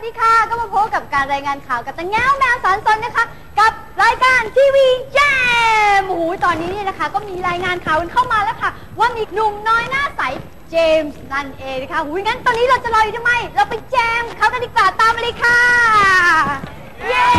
ดีค่ะก็มาพบกับการรายงานข่าวกับตะแง้วแมวสอนซนนะคะกับรายการทีวีแจมโอ้โหตอนนี้เนี่ยนะคะก็มีรายงานข่าวเข้ามาแล้วค่ะว่ามีหนุ่มน้อยหน้าใสเจมส์นั่นเองนะคะหูยงั้นตอนนี้เราจะรออยู่ทำไมเราไปแจมเขากันดีกว่าตามมาเลยค่ะเย้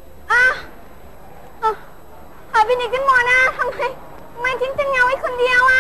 พี่นิกขึ้นมอนะทำไมทิ้งจะเงาไว้คนเดียวอ่ะ